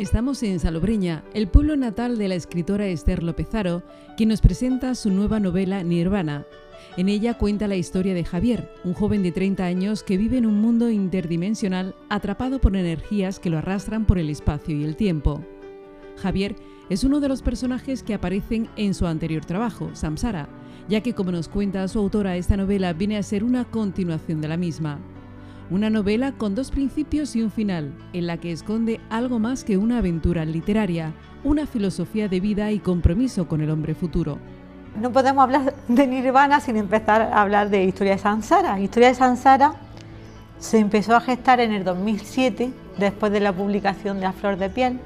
Estamos en Salobreña, el pueblo natal de la escritora Esther López-Haro, quien nos presenta su nueva novela Nirvana. En ella cuenta la historia de Javier, un joven de 30 años que vive en un mundo interdimensional atrapado por energías que lo arrastran por el espacio y el tiempo. Javier es uno de los personajes que aparecen en su anterior trabajo, Samsara, ya que, como nos cuenta su autora, esta novela viene a ser una continuación de la misma. Una novela con dos principios y un final, en la que esconde algo más que una aventura literaria, una filosofía de vida y compromiso con el hombre futuro. No podemos hablar de Nirvana sin empezar a hablar de Historia de Samsara. Historia de Samsara se empezó a gestar en el 2007, después de la publicación de A Flor de Piel,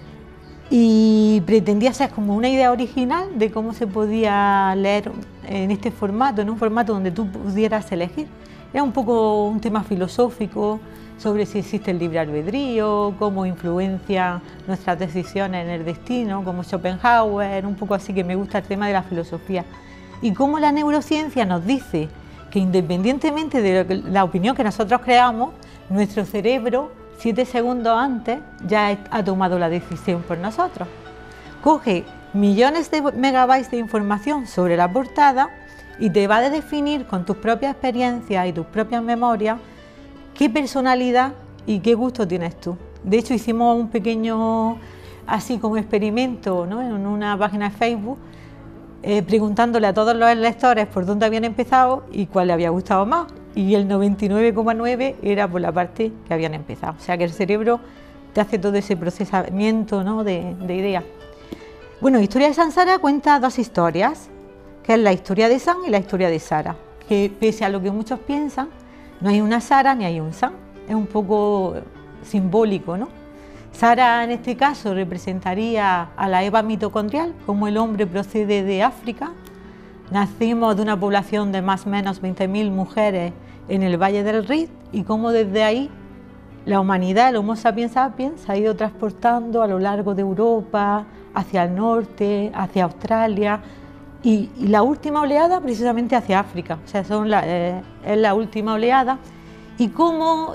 y pretendía ser como una idea original de cómo se podía leer en este formato, en un formato donde tú pudieras elegir. Era un poco un tema filosófico sobre si existe el libre albedrío, cómo influencia nuestras decisiones en el destino, como Schopenhauer, un poco así, que me gusta el tema de la filosofía. Y cómo la neurociencia nos dice que, independientemente de la opinión que nosotros creamos, nuestro cerebro 7 segundos antes ya ha tomado la decisión por nosotros. Coge millones de megabytes de información sobre la portada y te va a definir con tus propias experiencias y tus propias memorias qué personalidad y qué gusto tienes tú. De hecho, hicimos un pequeño, así como experimento, ¿no?, en una página de Facebook, preguntándole a todos los lectores por dónde habían empezado y cuál les había gustado más. Y el 99,9 era por la parte que habían empezado. O sea que el cerebro te hace todo ese procesamiento, ¿no?, de ideas. Bueno, Historia de Samsara cuenta dos historias, que es la historia de Sam y la historia de Sara, que pese a lo que muchos piensan, no hay una Sara ni hay un Sam, es un poco simbólico, ¿no? Sara en este caso representaría a la Eva mitocondrial, como el hombre procede de África. Nacimos de una población de más o menos 20.000 mujeres en el Valle del Rift y cómo desde ahí la humanidad, el Homo sapiens sapiens, se ha ido transportando a lo largo de Europa, hacia el norte, hacia Australia, y la última oleada precisamente hacia África. O sea, es la última oleada, y cómo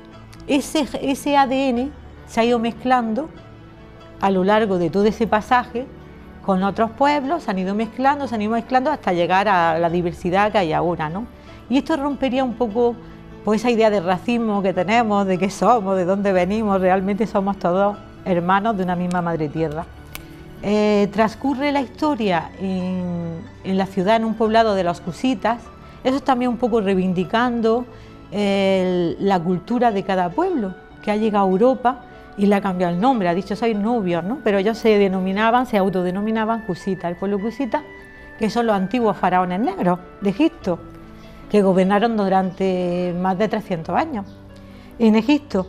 ese ADN se ha ido mezclando a lo largo de todo ese pasaje con otros pueblos, se han ido mezclando hasta llegar a la diversidad que hay ahora, ¿no? Y esto rompería un poco pues esa idea de racismo que tenemos, de qué somos, de dónde venimos. Realmente somos todos hermanos de una misma madre tierra. Transcurre la historia en la ciudad, en un poblado de los Cusitas. Eso es también un poco reivindicando la cultura de cada pueblo que ha llegado a Europa y le ha cambiado el nombre, ha dicho sois nubios, ¿no? Pero ellos se autodenominaban Cusitas, el pueblo Cusita, que son los antiguos faraones negros de Egipto, que gobernaron durante más de 300 años en Egipto.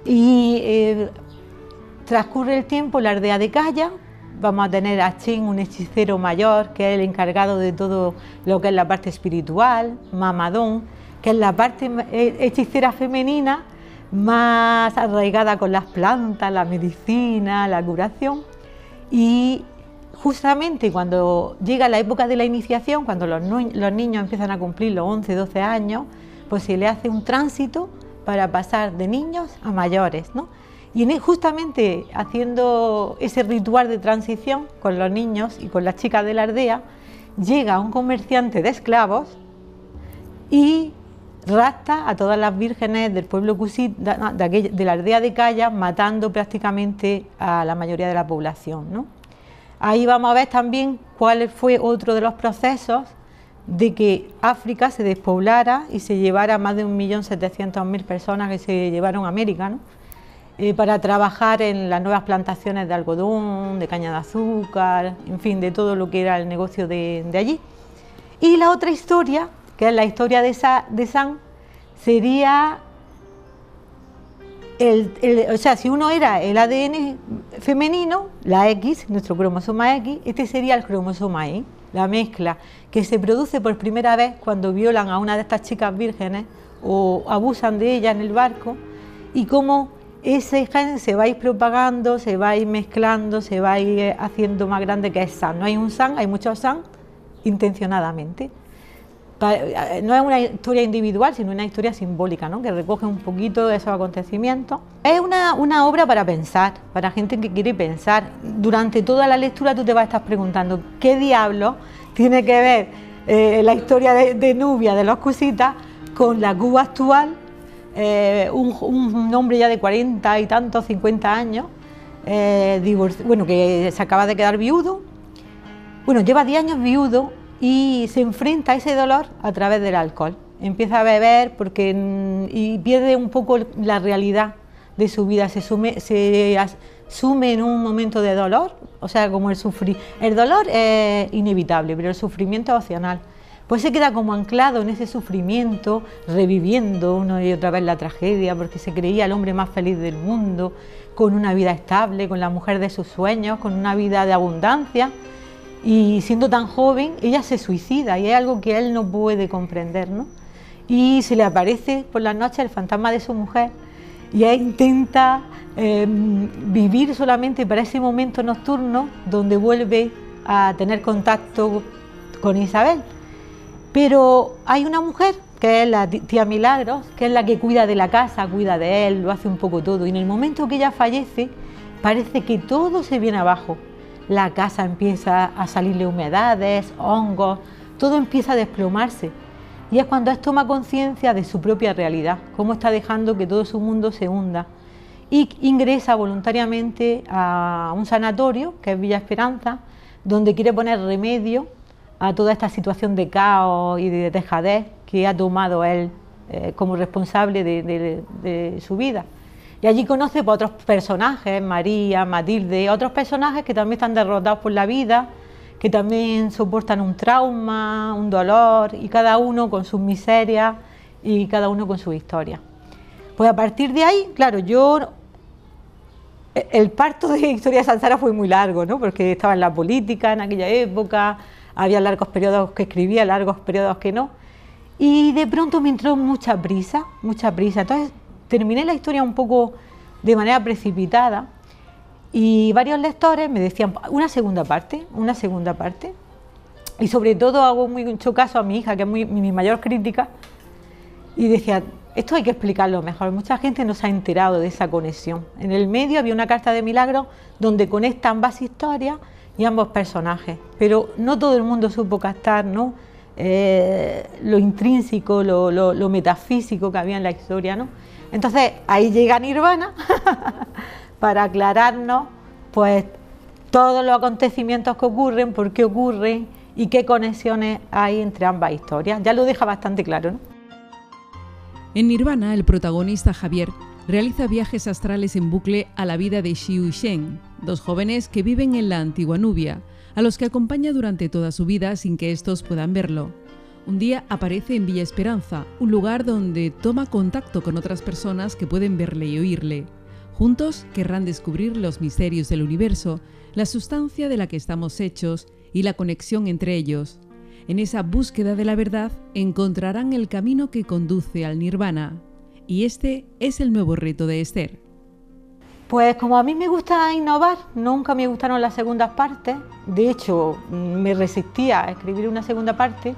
Y transcurre el tiempo, la aldea de Calla. Vamos a tener a Chin, un hechicero mayor, que es el encargado de todo lo que es la parte espiritual, Mamadón, que es la parte hechicera femenina más arraigada con las plantas, la medicina, la curación. Y justamente cuando llega la época de la iniciación, cuando los niños empiezan a cumplir los 11, 12 años, pues se le hace un tránsito para pasar de niños a mayores, ¿no? Y justamente haciendo ese ritual de transición con los niños y con las chicas de la aldea, llega un comerciante de esclavos y rapta a todas las vírgenes del pueblo Cusita, de la aldea de Calla, matando prácticamente a la mayoría de la población, ¿no? Ahí vamos a ver también cuál fue otro de los procesos de que África se despoblara y se llevara más de 1.700.000 personas que se llevaron a América, ¿no?, para trabajar en las nuevas plantaciones de algodón, de caña de azúcar, en fin, de todo lo que era el negocio de allí. Y la otra historia, que es la historia de Sam, sería, o sea, si uno era el ADN femenino, la X, nuestro cromosoma X, este sería el cromosoma Y, la mezcla, que se produce por primera vez cuando violan a una de estas chicas vírgenes o abusan de ella en el barco, y cómo ese gen se va a ir propagando, se va a ir mezclando, se va a ir haciendo más grande, que es Sam. No hay un Sam, hay muchos Sam intencionadamente. No es una historia individual, sino una historia simbólica, ¿no? Que recoge un poquito de esos acontecimientos. Es una obra para pensar, para gente que quiere pensar. Durante toda la lectura tú te vas a estar preguntando ¿qué diablos tiene que ver la historia de Nubia, de los Cusitas, con la Cuba actual? Un hombre ya de 40 y tantos, 50 años, que se acaba de quedar viudo, lleva 10 años viudo y se enfrenta a ese dolor a través del alcohol. Empieza a beber y pierde un poco la realidad de su vida, se sume en un momento de dolor, o sea, como el dolor es inevitable, pero el sufrimiento es opcional. Pues se queda como anclado en ese sufrimiento, reviviendo una y otra vez la tragedia, porque se creía el hombre más feliz del mundo, con una vida estable, con la mujer de sus sueños, con una vida de abundancia. Y siendo tan joven, ella se suicida y es algo que él no puede comprender, ¿no? Y se le aparece por las noches el fantasma de su mujer y ella intenta vivir solamente para ese momento nocturno donde vuelve a tener contacto con Isabel. Pero hay una mujer, que es la tía Milagros, que es la que cuida de la casa, cuida de él, lo hace un poco todo. Y en el momento que ella fallece, parece que todo se viene abajo. La casa empieza a salirle humedades, hongos, todo empieza a desplomarse. Y es cuando él toma conciencia de su propia realidad, cómo está dejando que todo su mundo se hunda. Y ingresa voluntariamente a un sanatorio, que es Villa Esperanza, donde quiere poner remedio a toda esta situación de caos y de dejadez que ha tomado él como responsable de su vida. Y allí conoce a otros personajes, María, Matilde, otros personajes que también están derrotados por la vida, que también soportan un trauma, un dolor, y cada uno con sus miserias y cada uno con su historia. Pues a partir de ahí, claro, el parto de Historia de Sansara fue muy largo, ¿no? Porque estaba en la política en aquella época, había largos periodos que escribía, largos periodos que no, y de pronto me entró mucha prisa, entonces terminé la historia un poco de manera precipitada y varios lectores me decían una segunda parte, y sobre todo hago mucho caso a mi hija, que es mi mayor crítica, y decía, esto hay que explicarlo mejor, mucha gente no se ha enterado de esa conexión. En el medio había una carta de Milagros donde conecta ambas historias y ambos personajes, pero no todo el mundo supo captar, ¿no? Lo intrínseco, lo metafísico que había en la historia, ¿no? Entonces ahí llega Nirvana para aclararnos pues todos los acontecimientos que ocurren, por qué ocurren y qué conexiones hay entre ambas historias. Ya lo deja bastante claro, ¿no? En Nirvana, el protagonista Javier realiza viajes astrales en bucle a la vida de Xiu y Shen, dos jóvenes que viven en la antigua Nubia, a los que acompaña durante toda su vida sin que estos puedan verlo. Un día aparece en Villa Esperanza, un lugar donde toma contacto con otras personas que pueden verle y oírle. Juntos querrán descubrir los misterios del universo, la sustancia de la que estamos hechos y la conexión entre ellos. En esa búsqueda de la verdad encontrarán el camino que conduce al Nirvana. Y este es el nuevo reto de Esther. Pues como a mí me gusta innovar, nunca me gustaron las segundas partes. De hecho, me resistía a escribir una segunda parte.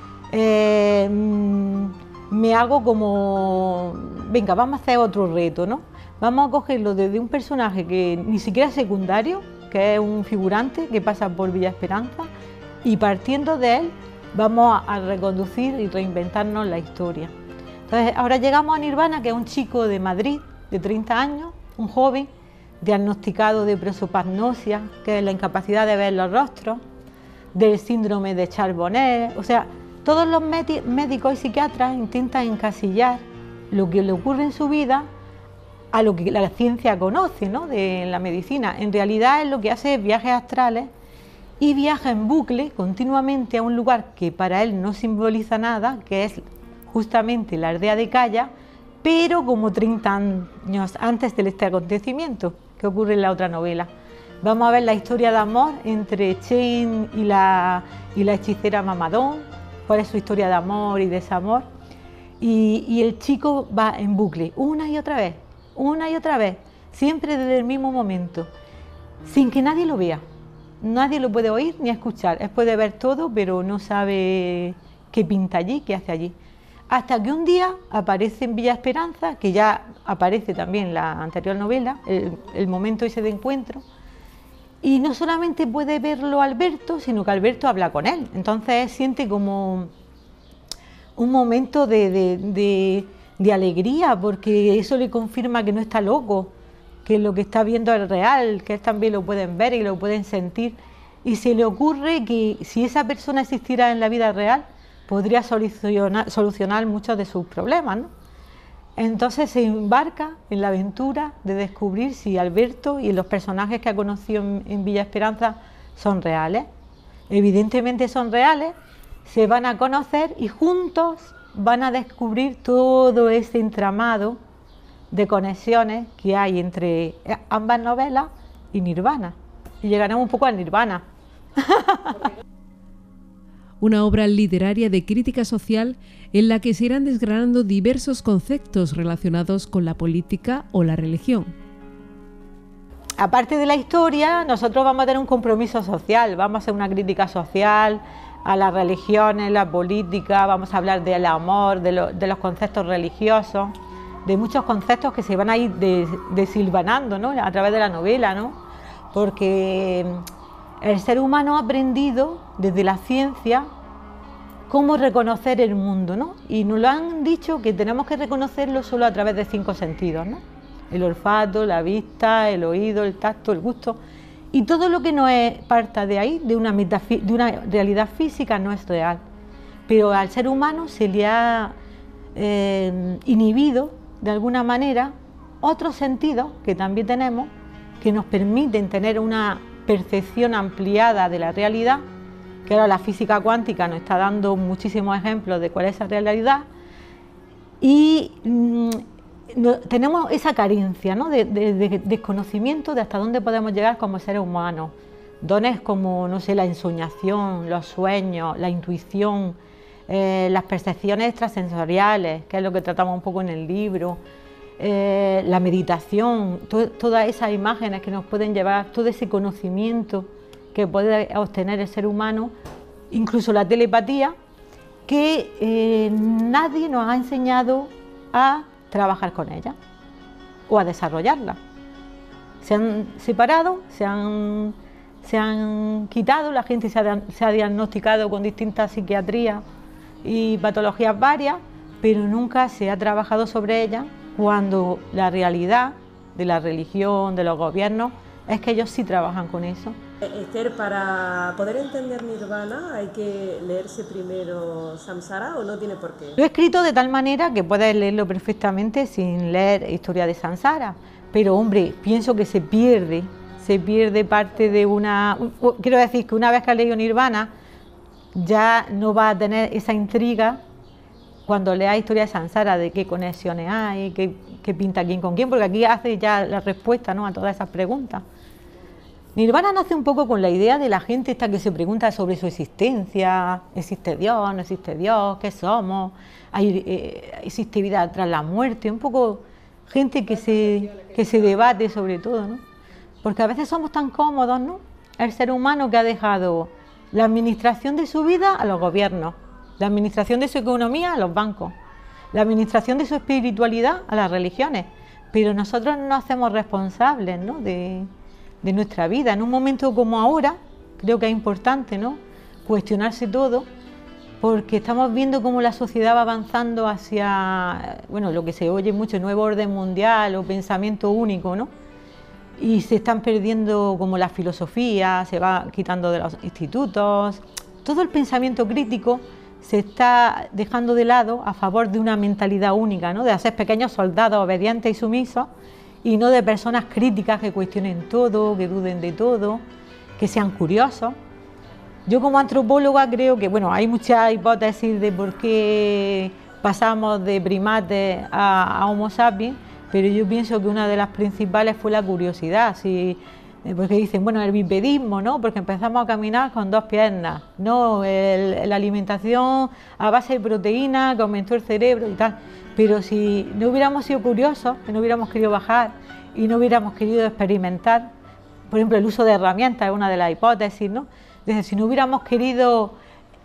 Me hago como, venga, vamos a hacer otro reto, ¿no? Vamos a cogerlo desde un personaje que ni siquiera es secundario, que es un figurante que pasa por Villa Esperanza, y partiendo de él vamos a reconducir y reinventarnos la historia. Entonces ahora llegamos a Nirvana, que es un chico de Madrid de 30 años, un joven diagnosticado de prosopagnosia, que es la incapacidad de ver los rostros, del síndrome de Charbonnet. O sea, todos los médicos y psiquiatras intentan encasillar lo que le ocurre en su vida a lo que la ciencia conoce, ¿no?, de la medicina. En realidad es lo que hace viajes astrales y viaja en bucle continuamente a un lugar que para él no simboliza nada, que es justamente la aldea de Calla, pero como 30 años antes de este acontecimiento que ocurre en la otra novela. Vamos a ver la historia de amor entre Chen y la hechicera Mamadón, cuál es su historia de amor y desamor, y el chico va en bucle una y otra vez, siempre desde el mismo momento, sin que nadie lo vea. Nadie lo puede oír ni escuchar, él puede ver todo, pero no sabe qué pinta allí, qué hace allí. Hasta que un día aparece en Villa Esperanza, que ya aparece también en la anterior novela, el momento ese de encuentro, y no solamente puede verlo Alberto, sino que Alberto habla con él. Entonces siente como un momento de alegría, porque eso le confirma que no está loco, que lo que está viendo es real, que él también lo pueden ver y lo pueden sentir. Y se le ocurre que si esa persona existiera en la vida real, podría solucionar muchos de sus problemas, ¿no? Entonces se embarca en la aventura de descubrir si Alberto y los personajes que ha conocido en Villa Esperanza son reales. Evidentemente son reales, se van a conocer y juntos van a descubrir todo ese entramado de conexiones que hay entre ambas novelas y Nirvana. Y llegaremos un poco al Nirvana. Una obra literaria de crítica social en la que se irán desgranando diversos conceptos relacionados con la política o la religión. Aparte de la historia, nosotros vamos a tener un compromiso social, vamos a hacer una crítica social a las religiones, la política, vamos a hablar del amor, de los conceptos religiosos, de muchos conceptos que se van a ir desilvanando, ¿no?, a través de la novela, ¿no? Porque el ser humano ha aprendido desde la ciencia cómo reconocer el mundo, ¿no? Y nos lo han dicho que tenemos que reconocerlo solo a través de 5 sentidos, ¿no? El olfato, la vista, el oído, el tacto, el gusto. Y todo lo que no parta de ahí, de una realidad física, no es real. Pero al ser humano se le ha inhibido, de alguna manera, otros sentidos que también tenemos, que nos permiten tener una percepción ampliada de la realidad, que ahora la física cuántica nos está dando muchísimos ejemplos de cuál es esa realidad, y tenemos esa carencia, ¿no?, de desconocimiento de hasta dónde podemos llegar como seres humanos. Dones como, no sé, la ensoñación, los sueños, la intuición, las percepciones extrasensoriales, que es lo que tratamos un poco en el libro, la meditación, todas esas imágenes que nos pueden llevar, todo ese conocimiento que puede obtener el ser humano, incluso la telepatía, que nadie nos ha enseñado a trabajar con ella o a desarrollarla. Se han separado, se han quitado, la gente se ha diagnosticado con distintas psiquiatrías y patologías varias, pero nunca se ha trabajado sobre ella, cuando la realidad de la religión, de los gobiernos, es que ellos sí trabajan con eso. Esther, para poder entender Nirvana, ¿hay que leerse primero Samsara o no tiene por qué? Lo he escrito de tal manera que puedes leerlo perfectamente sin leer Historia de Samsara, pero hombre, pienso que se pierde parte de una... Quiero decir que una vez que has leído Nirvana, ya no va a tener esa intriga cuando leas Historia de Samsara, de qué conexiones hay, qué pinta quién con quién, porque aquí hace ya la respuesta, ¿no?, a todas esas preguntas. Nirvana nace un poco con la idea de la gente esta que se pregunta sobre su existencia, ¿existe Dios, no existe Dios, qué somos, existe vida tras la muerte? Un poco gente que se debate sobre todo, ¿no? Porque a veces somos tan cómodos, ¿no?, el ser humano, que ha dejado la administración de su vida a los gobiernos, la administración de su economía a los bancos, la administración de su espiritualidad a las religiones, pero nosotros no nos hacemos responsables, ¿no?, de nuestra vida. En un momento como ahora, creo que es importante, ¿no?, cuestionarse todo, porque estamos viendo cómo la sociedad va avanzando hacia, bueno, lo que se oye mucho, nuevo orden mundial o pensamiento único, ¿no?, y se están perdiendo como la filosofía, se va quitando de los institutos, todo el pensamiento crítico se está dejando de lado a favor de una mentalidad única, ¿no?, de hacer pequeños soldados obedientes y sumisos, y no de personas críticas que cuestionen todo, que duden de todo, que sean curiosos. Yo como antropóloga creo que, bueno, hay muchas hipótesis de por qué pasamos de primates a Homo sapiens, pero yo pienso que una de las principales fue la curiosidad, porque dicen, bueno, el bipedismo, ¿no?, porque empezamos a caminar con 2 piernas, no, la alimentación a base de proteína que aumentó el cerebro y tal. Pero si no hubiéramos sido curiosos, que no hubiéramos querido bajar y no hubiéramos querido experimentar, por ejemplo, el uso de herramientas es una de las hipótesis, ¿no? Es decir, si no hubiéramos querido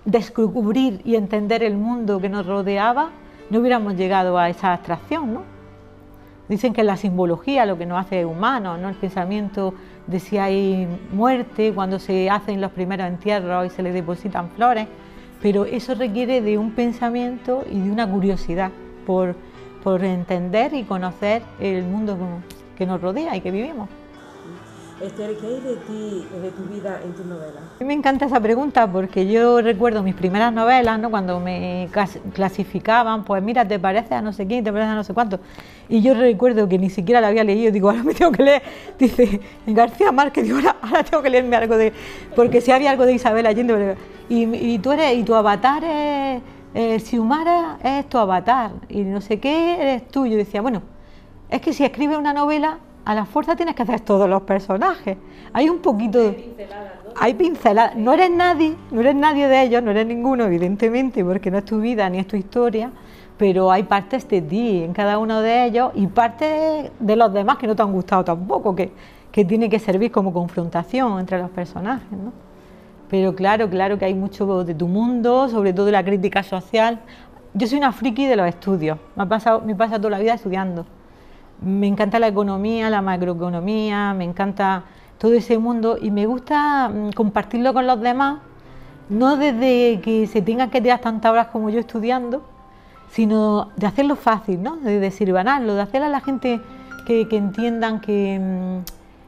descubrir y entender el mundo que nos rodeaba, no hubiéramos llegado a esa abstracción, ¿no? Dicen que es la simbología lo que nos hace humanos, ¿no? El pensamiento de si hay muerte, cuando se hacen los primeros entierros y se les depositan flores, pero eso requiere de un pensamiento y de una curiosidad por entender y conocer el mundo que nos rodea y que vivimos. Esther, ¿qué hay de ti, de tu vida en tus novelas? A mí me encanta esa pregunta porque yo recuerdo mis primeras novelas, ¿no? Cuando me clasificaban, pues mira, te parece a no sé quién, te parece a no sé cuánto. Y yo recuerdo que ni siquiera la había leído, digo, ahora me tengo que leer, dice García Márquez, digo, ahora tengo que leerme algo de... Porque si había algo de Isabel Allende, y tu avatar es... Xiomara es tu avatar, y no sé qué eres tú. Yo decía, bueno, es que si escribes una novela, a la fuerza tienes que hacer todos los personajes. Hay un poquito... Hay pinceladas. No eres nadie de ellos, no eres ninguno, evidentemente, porque no es tu vida ni es tu historia, pero hay partes de ti en cada uno de ellos y partes de los demás que no te han gustado tampoco, que tiene que servir como confrontación entre los personajes, ¿no? Pero claro que hay mucho de tu mundo, sobre todo de la crítica social. Yo soy una friki de los estudios, me pasa toda la vida estudiando. Me encanta la economía, la macroeconomía, me encanta todo ese mundo y me gusta compartirlo con los demás, no desde que se tengan que tirar tantas horas como yo estudiando, sino de hacerlo fácil, ¿no? De desirvanarlo, de hacer a la gente que entiendan que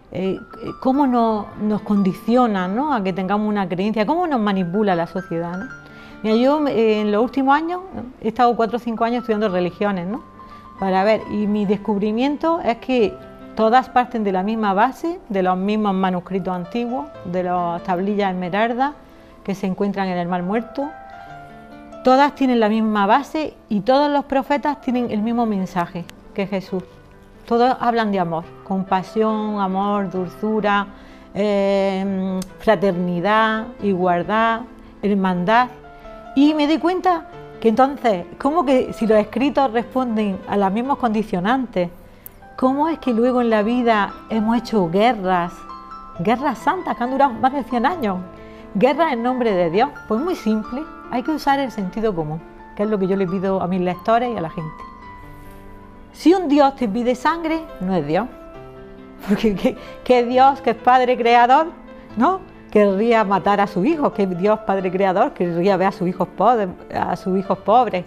cómo nos condiciona, ¿no? A que tengamos una creencia, cómo nos manipula la sociedad, ¿no? Mira, yo en los últimos años he estado 4 o 5 años estudiando religiones, ¿no? Para ver, y mi descubrimiento es que todas parten de la misma base, de los mismos manuscritos antiguos, de las tablillas esmeraldas que se encuentran en el Mar Muerto. Todas tienen la misma base y todos los profetas tienen el mismo mensaje que Jesús. Todos hablan de amor, compasión, amor, dulzura, fraternidad, igualdad, hermandad. Y me di cuenta que entonces, ¿cómo que si los escritos responden a los mismos condicionantes, cómo es que luego en la vida hemos hecho guerras santas que han durado más de 100 años, guerras en nombre de Dios? Pues muy simple, hay que usar el sentido común, que es lo que yo le pido a mis lectores y a la gente. Si un Dios te pide sangre, no es Dios, porque ¿qué Dios, que es Padre Creador, no querría matar a su hijo? ¿Qué Dios Padre Creador querría ver a sus hijos pobres?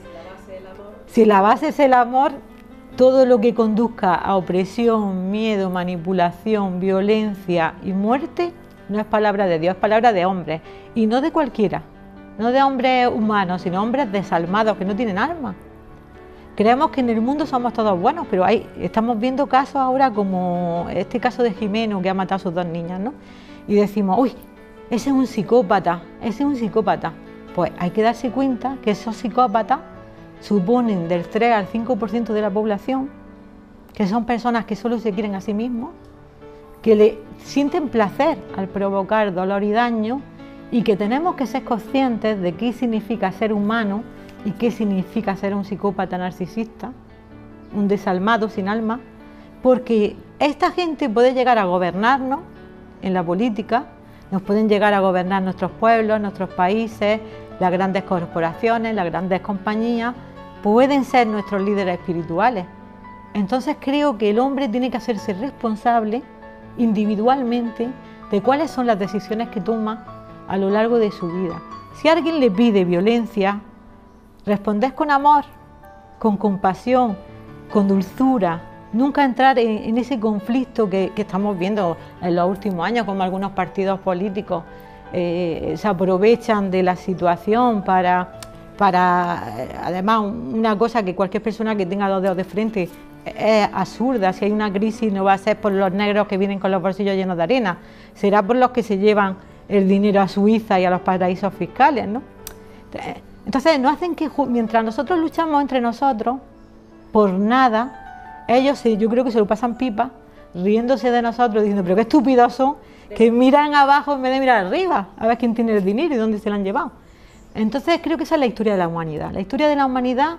Si la base es el amor, todo lo que conduzca a opresión, miedo, manipulación, violencia y muerte no es palabra de Dios, es palabra de hombres, y no de cualquiera, no de hombres humanos, sino hombres desalmados que no tienen alma. Creemos que en el mundo somos todos buenos, pero estamos viendo casos ahora como este caso de Jimeno, que ha matado a sus 2 niñas, ¿no? Y decimos, uy, ese es un psicópata, ese es un psicópata. Pues hay que darse cuenta que esos psicópatas suponen del 3 al 5% de la población, que son personas que solo se quieren a sí mismos, que le sienten placer al provocar dolor y daño, y que tenemos que ser conscientes de qué significa ser humano y qué significa ser un psicópata narcisista, un desalmado sin alma, porque esta gente puede llegar a gobernarnos en la política, nos pueden llegar a gobernar nuestros pueblos, nuestros países, las grandes corporaciones, las grandes compañías, pueden ser nuestros líderes espirituales. Entonces creo que el hombre tiene que hacerse responsable individualmente de cuáles son las decisiones que toma a lo largo de su vida. Si alguien le pide violencia, responded con amor, con compasión, con dulzura. Nunca entrar en ese conflicto que estamos viendo en los últimos años, como algunos partidos políticos se aprovechan de la situación para además, una cosa que cualquier persona que tenga 2 dedos de frente es absurda. Si hay una crisis no va a ser por los negros que vienen con los bolsillos llenos de arena, será por los que se llevan el dinero a Suiza y a los paraísos fiscales, ¿no? Entonces no hacen que, mientras nosotros luchamos entre nosotros, por nada, ellos yo creo que se lo pasan pipa, riéndose de nosotros, diciendo, pero qué estúpidos son, que miran abajo en vez de mirar arriba, a ver quién tiene el dinero y dónde se lo han llevado. Entonces creo que esa es la historia de la humanidad. La historia de la humanidad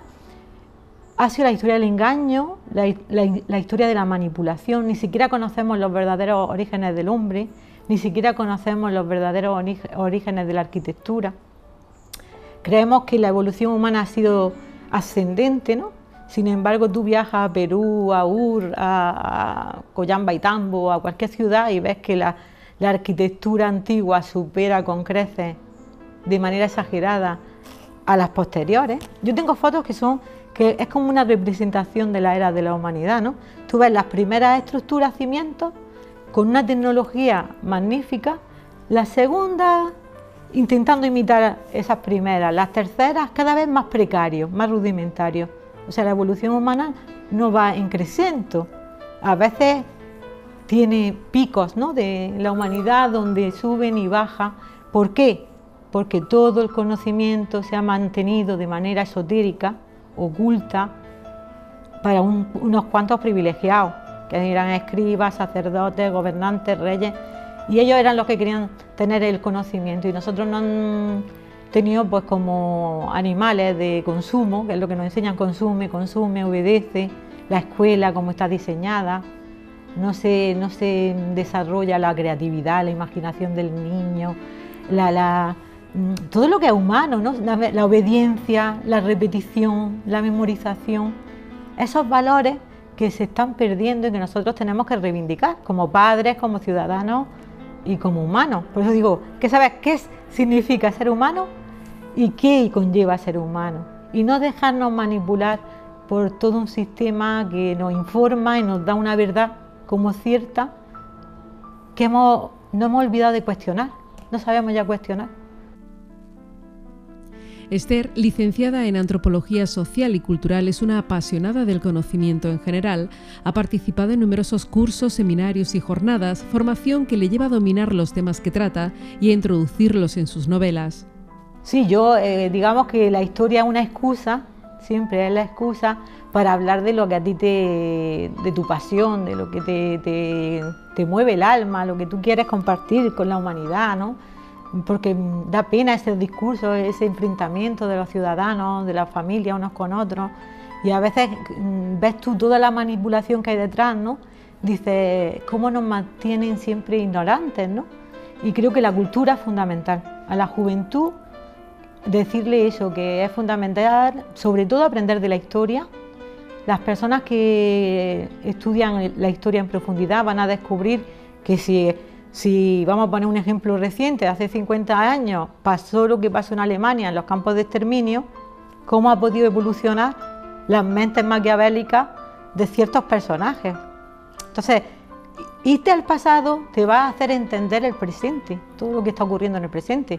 ha sido la historia del engaño, la historia de la manipulación. Ni siquiera conocemos los verdaderos orígenes del hombre, ni siquiera conocemos los verdaderos orígenes de la arquitectura. creemos que la evolución humana ha sido ascendente, ¿no? Sin embargo, tú viajas a Perú, a Ur, a Coyambaitambo, a cualquier ciudad y ves que la arquitectura antigua supera con creces de manera exagerada a las posteriores. Yo tengo fotos que es como una representación de la era de la humanidad, ¿no? Tú ves las primeras estructuras, cimientos, con una tecnología magnífica, las segundas intentando imitar esas primeras, las terceras cada vez más precarios, más rudimentarios. O sea, la evolución humana no va en crecimiento, a veces tiene picos, ¿no?, de la humanidad donde suben y bajan. ¿Por qué? Porque todo el conocimiento se ha mantenido de manera esotérica, oculta, para unos cuantos privilegiados, que eran escribas, sacerdotes, gobernantes, reyes, y ellos eran los que querían tener el conocimiento, y nosotros no han tenido pues como animales de consumo, que es lo que nos enseñan: consume, consume, obedece. La escuela, como está diseñada, no se desarrolla la creatividad, la imaginación del niño, todo lo que es humano, ¿no? La obediencia, la repetición, la memorización, esos valores que se están perdiendo y que nosotros tenemos que reivindicar como padres, como ciudadanos y como humanos. Por eso digo, que sabes qué significa ser humano y qué conlleva ser humano, y no dejarnos manipular por todo un sistema que nos informa y nos da una verdad como cierta que no hemos olvidado de cuestionar, no sabemos ya cuestionar. Esther, licenciada en Antropología Social y Cultural, es una apasionada del conocimiento en general. Ha participado en numerosos cursos, seminarios y jornadas, formación que le lleva a dominar los temas que trata y a introducirlos en sus novelas. Sí, yo digamos que la historia es una excusa, siempre es la excusa para hablar de lo que a ti de tu pasión, de lo que te mueve el alma, lo que tú quieres compartir con la humanidad, ¿no? Porque da pena ese discurso, ese enfrentamiento de los ciudadanos, de las familias unos con otros, y a veces ves tú toda la manipulación que hay detrás, ¿no? Dices, ¿cómo nos mantienen siempre ignorantes, ¿no? Y creo que la cultura es fundamental. A la juventud decirle eso, que es fundamental, sobre todo aprender de la historia. Las personas que estudian la historia en profundidad van a descubrir que si vamos a poner un ejemplo reciente, hace 50 años pasó lo que pasó en Alemania, en los campos de exterminio, cómo ha podido evolucionar las mentes maquiavélicas de ciertos personajes. Entonces, irte al pasado te va a hacer entender el presente, todo lo que está ocurriendo en el presente.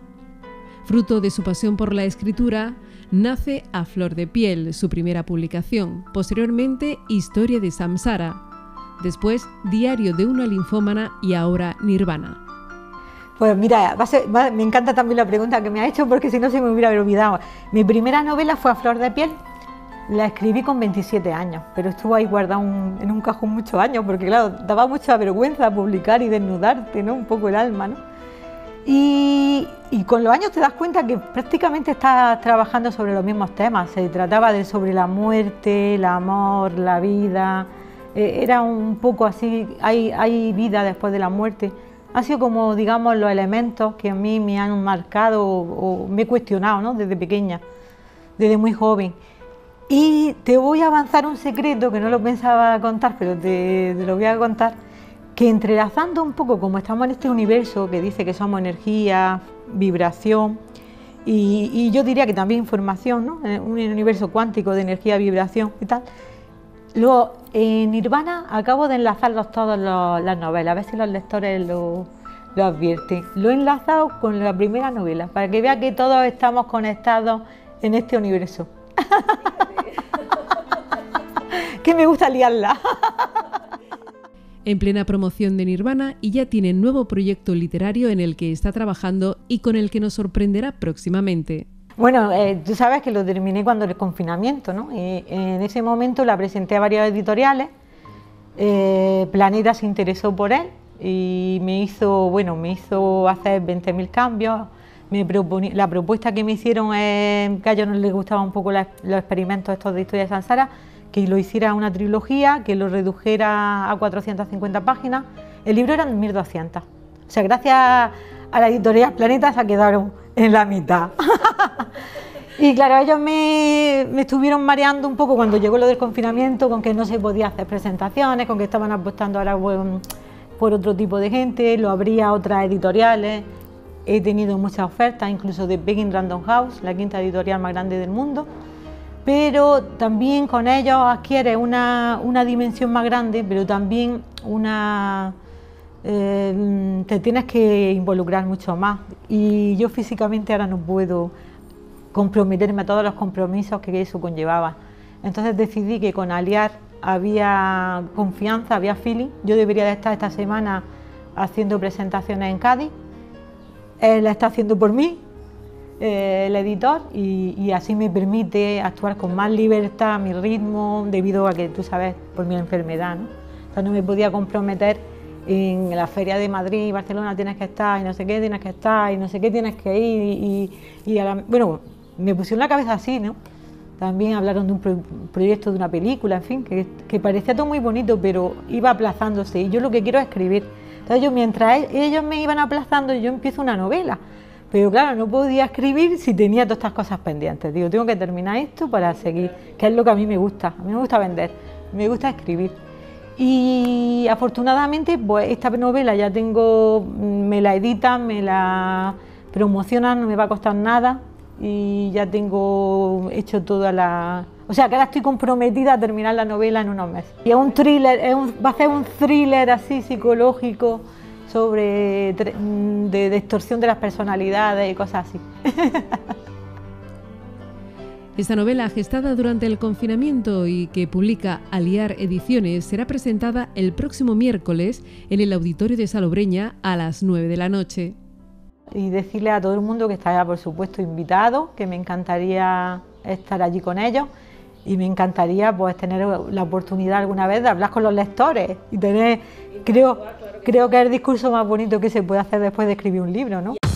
Fruto de su pasión por la escritura, nace A Flor de Piel, su primera publicación, posteriormente Historia de Samsara, después Diario de una linfómana y ahora Nirvana. Pues mira, me encanta también la pregunta que me ha hecho, porque si no se me hubiera olvidado. Mi primera novela fue A Flor de Piel, la escribí con 27 años, pero estuvo ahí guardada en un cajón muchos años, porque claro, daba mucha vergüenza publicar y desnudarte, ¿no?, un poco el alma, ¿no? Y con los años te das cuenta que prácticamente estás trabajando sobre los mismos temas. Se trataba sobre la muerte, el amor, la vida. Era un poco así, hay vida después de la muerte. Han sido como, digamos, los elementos que a mí me han marcado o me he cuestionado, ¿no?, desde pequeña, desde muy joven. Y te voy a avanzar un secreto que no lo pensaba contar, pero te lo voy a contar, que entrelazando un poco, como estamos en este universo que dice que somos energía, vibración, y yo diría que también información, ¿no?, un universo cuántico de energía, vibración y tal. Luego, en Nirvana acabo de enlazarlos todas las novelas, a ver si los lectores lo advierten. Lo he enlazado con la primera novela, para que vean que todos estamos conectados en este universo. Que me gusta liarla. En plena promoción de Nirvana, y ya tiene nuevo proyecto literario en el que está trabajando y con el que nos sorprenderá próximamente. Bueno, tú sabes que lo terminé cuando el confinamiento, ¿no? Y en ese momento la presenté a varias editoriales, Planeta se interesó por él y me hizo hacer 20.000 cambios. La propuesta que me hicieron es que a ellos no les gustaban un poco los experimentos estos de Historia de Samsara, que lo hiciera una trilogía, que lo redujera a 450 páginas. El libro eran 1.200. O sea, gracias a la editorial Planeta se ha quedado en la mitad. Y claro, ellos me estuvieron mareando un poco cuando llegó lo del confinamiento, con que no se podía hacer presentaciones, con que estaban apostando ahora por otro tipo de gente, lo habría otras editoriales. He tenido muchas ofertas, incluso de Penguin Random House, la quinta editorial más grande del mundo, pero también con ellos adquiere una dimensión más grande, pero también te tienes que involucrar mucho más, y yo físicamente ahora no puedo comprometerme a todos los compromisos que eso conllevaba. Entonces decidí que con Aliar había confianza, había feeling. Yo debería de estar esta semana haciendo presentaciones en Cádiz. Él la está haciendo por mí, el editor, y así me permite actuar con más libertad, a mi ritmo, debido a que, tú sabes, por mi enfermedad, ¿no? O sea, no me podía comprometer en la Feria de Madrid, Barcelona tienes que estar, y no sé qué tienes que estar, y no sé qué tienes que ir, bueno, me pusieron la cabeza así, ¿no? También hablaron de un proyecto de una película, en fin, que parecía todo muy bonito, pero iba aplazándose, y yo lo que quiero es escribir. Entonces mientras ellos me iban aplazando, yo empiezo una novela, pero claro, no podía escribir si tenía todas estas cosas pendientes. Digo, tengo que terminar esto para seguir, que es lo que a mí me gusta vender, me gusta escribir. Y afortunadamente, pues esta novela ya me la editan, me la promocionan, no me va a costar nada, y ya tengo hecho toda la... O sea, que ahora estoy comprometida a terminar la novela en unos meses. Y es un thriller, va a ser un thriller así psicológico sobre de distorsión de las personalidades y cosas así. Esta novela, gestada durante el confinamiento y que publica Aliar Ediciones, será presentada el próximo miércoles en el Auditorio de Salobreña a las 9 de la noche. Y decirle a todo el mundo que está, por supuesto, invitado, que me encantaría estar allí con ellos, y me encantaría pues tener la oportunidad alguna vez de hablar con los lectores y tener, creo que es el discurso más bonito que se puede hacer después de escribir un libro, ¿no?